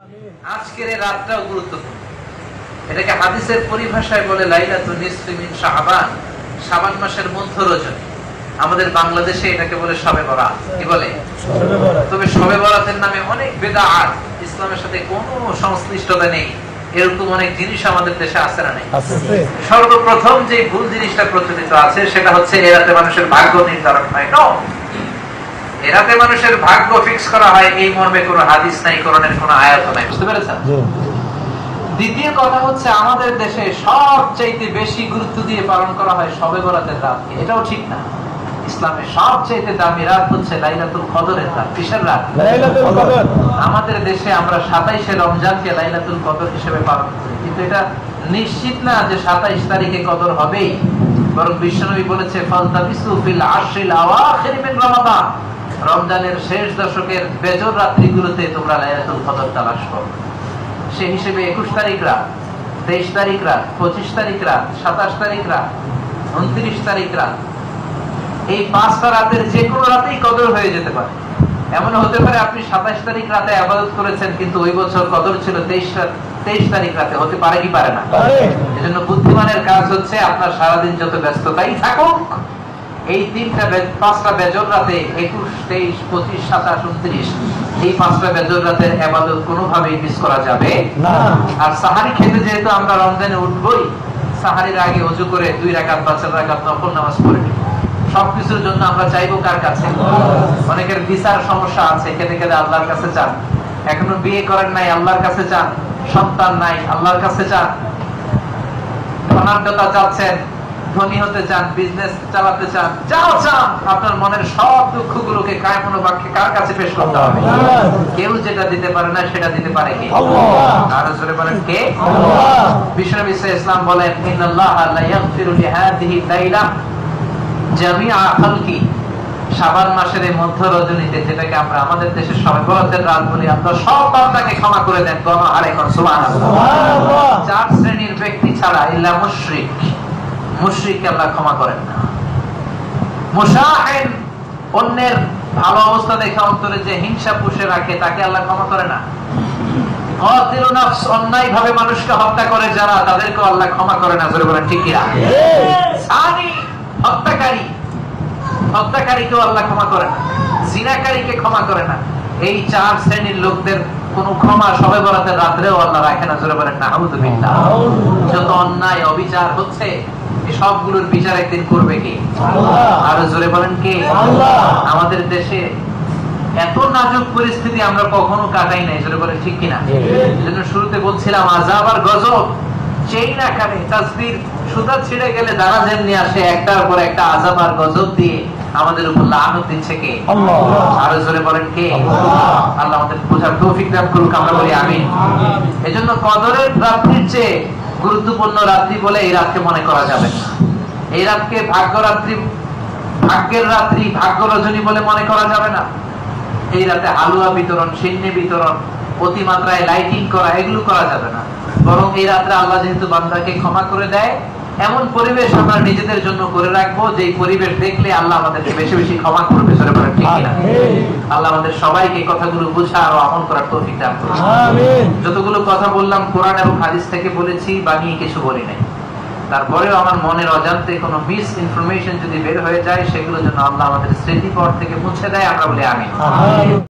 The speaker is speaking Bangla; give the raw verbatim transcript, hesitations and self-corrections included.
আজকের এই রাতটাও গুরুত্বপূর্ণ। এটাকে হাদিসের পরিভাষায় বলে লাইলাতুন নিসফি মিন শাবান, শাবান মাসের মধ্য রজনী। আমাদের বাংলাদেশে এটাকে বলে শবে বরাত। কি বলে? শবে বরাত। তবে শবে বরাতের নামে অনেক বিদআত, ইসলামের সাথে কোনো সংশ্লিষ্টতা নেই, এরকম অনেক জিনিস আমাদের দেশে আছে না নেই? সর্বপ্রথম যে ভুল জিনিসটা প্রচলিত আছে সেটা হচ্ছে এ রাতে মানুষের ভাগ্য নির্ধারণ হয়। নো, এ রাতে মানুষের ভাগ্য ফিক্স করা হয় এই মর্মে কোনো হাদিস নাই, কোরআনের কোনো আয়াত নাই। বুঝতে পেরেছেন? দ্বিতীয় কথা হচ্ছে আমাদের দেশে সবচাইতে বেশি গুরুত্ব দিয়ে পালন করা হয় শবে বরাতের রাতকে। এটাও ঠিক না। ইসলামের সবচাইতে দামি রাত হচ্ছে লাইলাতুল কদরের রাত। কিসের রাত? লাইলাতুল কদর। আমাদের দেশে আমরা সাতাইশে রমজানকে লাইলাতুল কদর হিসেবে পালন করি, কিন্তু এটা নিশ্চিত না যে সাতাইশ তারিখে কদর হবেই। বরং বিশ্বনবী বলেছে ফালতাবিসু ফিল আশরিল আওয়াখির মিন রমাদান, রমজানের শেষ দশকের বেজর রাত্রিগুলোতে তোমরা লাইলাতুল কদর তালাশ করো। সেই হিসেবে একুশ তারিখ রাত, তেইশ তারিখ রাত, পঁচিশ তারিখ রাত, সাতাশ তারিখ রাত, উনত্রিশ তারিখ রাত, এই পাঁচটা রাতের যে কোনো রাতেই কদর হয়ে যেতে পারে। এমন হতে পারে আপনি সাতাশ তারিখ রাতে ইবাদত করেছেন, কিন্তু ওই বছর কদর ছিল তেইশ তেইশ তারিখ রাতে। হতে পারে কি পারে না? এজন্য বুদ্ধিমানের কাজ হচ্ছে আপনার সারাদিন যত ব্যস্ততাই থাকুক, এই তিনটা পাঁচটা বেজর রাতে একুশ, তেইশ, পঁচিশ, সাতাশ, উনত্রিশ, এই পাঁচটা বেজর রাতের ইবাদত কোনোভাবেই মিস করা যাবে না। আর সাহারি খেতে যেহেতু আমরা রমজানে উঠবই, সাহারির আগে ওযু করে দুই রাকাত বা চার রাকাত নফল নামাজ পড়ে নিই। সবকিছুর জন্য আমরা চাইবো কার কাছে? অনেকের ভিসার সমস্যা আছে, খেতে খেতে আল্লাহর কাছে চান। এখনো বিয়ে করেন নাই, আল্লাহর কাছে চান। সন্তান নাই, আল্লাহর কাছে চান। ধনাঢ্যতা চাচ্ছেন, ধনী হতে চান, বিজনেস চালাতে চান, যাও চান, আপনার মনের সব দুঃখগুলোকে কায়মন বাক্যে কার কাছে পেশ করতে হবে? কেউ যেটা দিতে পারে না সেটা দিতে পারে কে? আল্লাহ। আর জোরে বলেন কে? আল্লাহ। বিশ্বনবী সাল্লাল্লাহু আলাইহি ওয়াসাল্লাম বলেন ইন্নাল্লাহা লা ইয়াগফিরু লিহাদিহি লাইলা জামিআ খালকি, শাবান মাসের এই মধ্য রজনীতে, যেটাকে আমরা আমাদের দেশে শবে বরাতের রাত বলি, আল্লাহ সব বান্দাকে ক্ষমা করে দেন। গণহারে কোন সুবহানাল্লাহ। সুবহানাল্লাহ। চার শ্রেণীর ব্যক্তি ছাড়া, ইল্লা মুশরিক, মুশরিককে আল্লাহ ক্ষমা করেন না। মুশাহিন, অন্যের ভালো অবস্থা দেখে অন্তরে যে হিংসা পুষে রাখে, তাকে আল্লাহ ক্ষমা করে না। কাতিলুন নাফস, অন্যায় ভাবে মানুষকে হত্যা করে যারা, তাদেরকে আল্লাহ ক্ষমা করে না। জোরে বলেন ঠিক কি না? সানি, হত্যাকারী, হত্যাকারীকেও আল্লাহ ক্ষমা করে না। জিনাকারীকে ক্ষমা করে না। এই চার শ্রেণীর লোকদের কোন ক্ষমা শবে বরাতের রাতেও আল্লাহ রাখে না। জোরে বলেন নাউযুবিল্লাহ। যত অন্যায় অবিচার হচ্ছে, এই সবগুলোর বিচার একদিন করবে কে? আল্লাহ। আর জোরে বলেন কে? আল্লাহ। আমাদের দেশে এত নাজুক পরিস্থিতি আমরা কখনো কাটাই নাই। জোরে বলেন ঠিক কিনা? এজন্য শুরুতে বলছিলাম আযাব আর গজব চেইন আকারে, তাসবির সুতা ছিঁড়ে গেলে দানা যেমনি আসে, একটার পর একটা আযাব আর গজব দিয়ে আমাদের উপর লানত দিচ্ছে কে? আল্লাহ। আর জোরে বলেন কে? আল্লাহ। আল্লাহ আমাদের বোঝার তৌফিক দান করুক, আমরা বলি আমিন। এজন্য কদরের রাত্রির চেয়ে গুরুত্বপূর্ণ রাত্রি বলে এই রাতকে মনে করা যাবে না। এই রাতকে ভাগ্য রাত্রি, ভাগ্যের রাত্রি, ভাগ্য রজনী বলে মনে করা যাবে না। এই রাতে হালুয়া বিতরণ, সিন্নি বিতরণ, অতিমাত্রায় লাইটিং করা, এগুলো করা যাবে না। বরং এই রাতে আল্লাহ যেহেতু বান্দাকে ক্ষমা করে দেয়, এমন পরিবেশ আমরা নিজেদের জন্য করে রাখবো যে পরিবেশ দেখলে আল্লাহ আমাদেরকে বেশি বেশি ক্ষমা করবে। জোরে বলেন ঠিক কিনা? আল্লাহ আমাদের সবাইকে কথাগুলো বোঝা আর আমল করার তৌফিক দান করুন। আমিন। যতগুলো কথা বললাম কোরআন এবং হাদিস থেকে বলেছি, বানিয়ে কিছু বলি নাই। তারপরেও আমার মনের অজান্তে কোনো মিস ইনফরমেশন যদি বের হয়ে যায়, সেগুলো যেন আল্লাহ আমাদের স্মৃতিপট থেকে মুছে দেয়, আমরা বলি আমিন।